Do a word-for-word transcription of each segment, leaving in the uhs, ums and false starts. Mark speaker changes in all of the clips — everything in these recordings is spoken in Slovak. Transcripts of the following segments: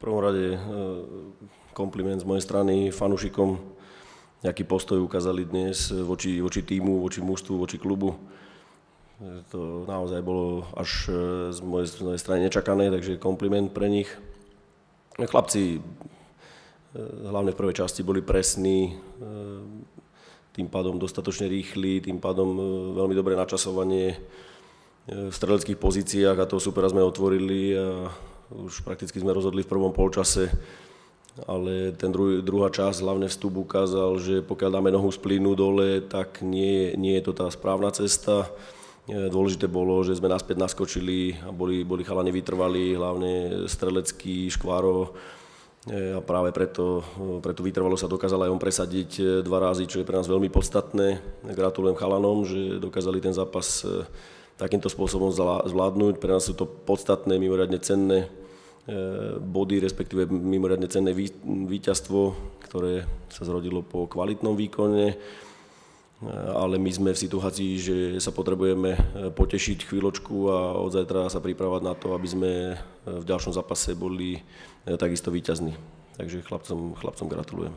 Speaker 1: prvom rade kompliment z mojej strany fanúšikom, aký postoj ukázali dnes voči, voči tímu, voči mužstvu, voči klubu. To naozaj bolo až z mojej, z mojej strany nečakané, takže kompliment pre nich. Chlapci hlavne v prvej časti boli presní, tým pádom dostatočne rýchli, tým pádom veľmi dobré načasovanie v streleckých pozíciách a toho supera sme otvorili a už prakticky sme rozhodli v prvom polčase, ale ten druhý, druhá časť, hlavne vstup ukázal, že pokiaľ dáme nohu z plynu dole, tak nie, nie je to tá správna cesta. Dôležité bolo, že sme naspäť naskočili a boli, boli chalani vytrvalí, hlavne Strelecký, Škváro a práve preto, pre tú vytrvalosť sa dokázal aj on presadiť dva razy, čo je pre nás veľmi podstatné. Gratulujem chalanom, že dokázali ten zápas takýmto spôsobom zvládnuť. Pre nás sú to podstatné, mimoriadne cenné body, respektíve mimoriadne cenné víťazstvo, ktoré sa zrodilo po kvalitnom výkone, ale my sme v situácii, že sa potrebujeme potešiť chvíľočku a od zajtra sa pripravať na to, aby sme v ďalšom zápase boli takisto víťazní. Takže chlapcom, chlapcom gratulujem.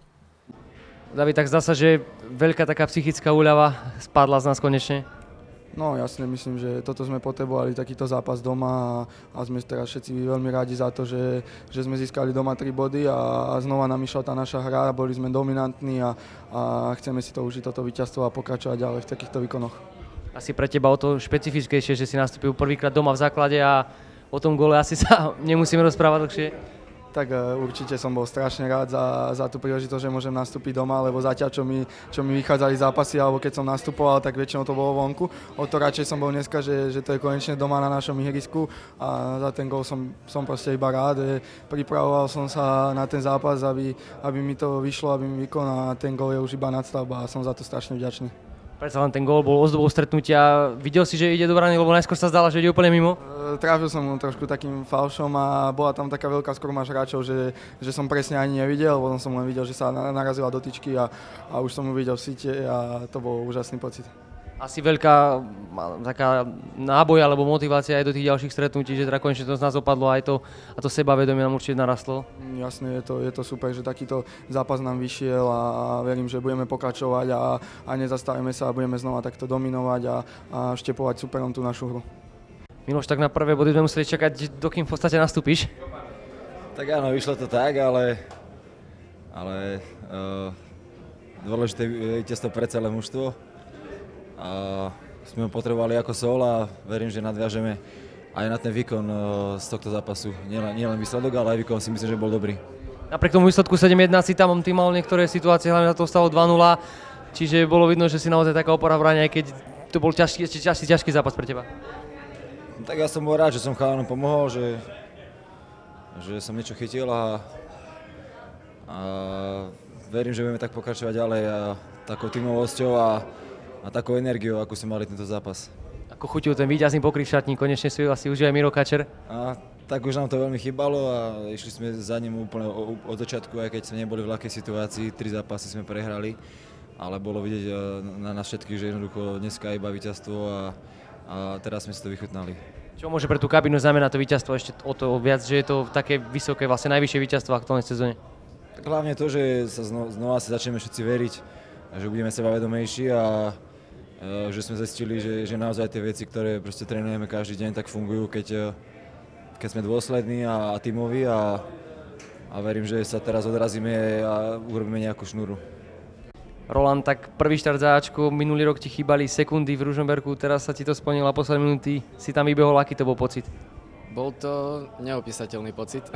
Speaker 2: David, tak zdá sa, že veľká taká psychická úľava spadla z nás konečne?
Speaker 3: No jasne, myslím, že toto sme potrebovali, takýto zápas doma a, a sme teraz všetci veľmi radi za to, že, že sme získali doma tri body a, a znova nám išla tá naša hra, boli sme dominantní a, a chceme si to užiť, toto víťazstvo a pokračovať ďalej v takýchto výkonoch.
Speaker 2: Asi pre teba o to špecifickejšie, že si nastúpil prvýkrát doma v základe a o tom gole asi sa nemusíme rozprávať dlhšie.
Speaker 3: Tak určite som bol strašne rád za, za tú príležitosť, že môžem nastúpiť doma, lebo zatiaľ, čo mi, čo mi vychádzali zápasy, alebo keď som nastupoval, tak väčšinou to bolo vonku. O to radšej som bol dneska, že, že to je konečne doma na našom ihrisku a za ten gól som, som proste iba rád. Pripravoval som sa na ten zápas, aby, aby mi to vyšlo, aby mi výkon a ten gól je už iba nadstavba a som za to strašne vďačný.
Speaker 2: Predsa len ten gól bol ozdobou stretnutia. Videl si, že ide do brány, lebo najskôr sa zdalo, že ide úplne mimo?
Speaker 3: E, trafil som mu trošku takým falšom a bola tam taká veľká skrumáž hráčov, že, že som presne ani nevidel, potom som len videl, že sa narazila do tyčky a, a už som ju videl v síte a to bol úžasný pocit.
Speaker 2: Asi veľká taká náboj alebo motivácia aj do tých ďalších stretnutí, že teda konečne to z nás opadlo aj to, a to sebavedomie nám určite narastlo.
Speaker 3: Jasne, je to, je to super, že takýto zápas nám vyšiel a verím, že budeme pokračovať a, a nezastavíme sa a budeme znova takto dominovať a, a štepovať superom tú našu hru.
Speaker 2: Miloš, tak na prvé body sme museli čakať, dokým v podstate nastúpiš?
Speaker 4: Tak áno, vyšlo to tak, ale, ale uh, dôležité víťazstvo pre celé mužstvo. A sme ho potrebovali ako sol a verím, že nadviažeme aj na ten výkon z tohto zápasu. Nielen, nielen výsledok, ale aj výkon si myslím, že bol dobrý.
Speaker 2: Napriek tomu výsledku sedem jedna si tam ty mal niektoré situácie, hlavne za to stalo dva nula, čiže bolo vidno, že si naozaj taká opora v bráne, aj keď to bol ťažký, ťažký, ťažký zápas pre teba.
Speaker 4: Tak ja som bol rád, že som chalanom pomohol, že, že som niečo chytil a, a verím, že budeme tak pokračovať ďalej a takou tímovosťou a a takou energiou, akú sme mali tento zápas.
Speaker 2: Ako chutil ten víťazný pokryv šatní, konečne si asi už aj Miro Kačer.
Speaker 4: A tak už nám to veľmi chýbalo a išli sme za ním úplne od začiatku, aj keď sme neboli v ľahkej situácii, tri zápasy sme prehrali, ale bolo vidieť na nás všetkých, že jednoducho dneska iba víťazstvo a, a teraz sme si to vychutnali.
Speaker 2: Čo môže pre tú kabínu znamenať to víťazstvo ešte o to viac, že je to také vysoké, vlastne najvyššie víťazstvo v aktuálnej sezóne?
Speaker 4: Tak hlavne to, že sa znova, znova si začneme všetci veriť, že budeme sebavedomejší a že sme zistili, že, že naozaj tie veci, ktoré proste trénujeme každý deň, tak fungujú, keď, keď sme dôslední a, a tímoví a, a verím, že sa teraz odrazíme a urobíme nejakú šnúru.
Speaker 2: Roland, tak prvý štart za Ačko, minulý rok ti chýbali sekundy v Ružomberku, teraz sa ti to splnilo a posledné minúty si tam vybehol, aký to bol pocit?
Speaker 5: Bol to neopísateľný pocit.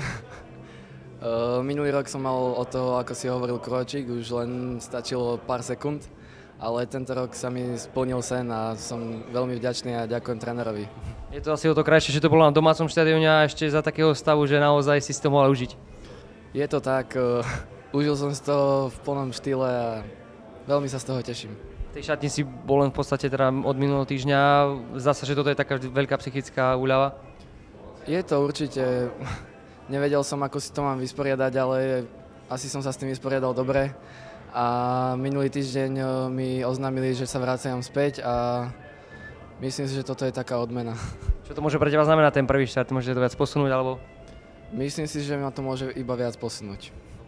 Speaker 5: Minulý rok som mal o toho, ako si hovoril, kročík, už len stačilo pár sekúnd. Ale tento rok sa mi splnil sen a som veľmi vďačný a ďakujem trénerovi.
Speaker 2: Je to asi o to krajšie, že to bolo na domácom štadióne a ešte za takého stavu, že naozaj si si to mohol užiť.
Speaker 5: Je to tak, uh, užil som si to v plnom štýle a veľmi sa z toho teším.
Speaker 2: V tej šatni si bol len v podstate teda od minulého týždňa, zdá sa, že toto je taká veľká psychická úľava?
Speaker 5: Je to určite, nevedel som, ako si to mám vysporiadať, ale asi som sa s tým vysporiadal dobre. A minulý týždeň mi oznámili, že sa vraciam späť a myslím si, že toto je taká odmena.
Speaker 2: Čo to môže pre teba znamenať ten prvý štart? Môžete to viac posunúť alebo?
Speaker 5: Myslím si, že ma to môže iba viac posunúť.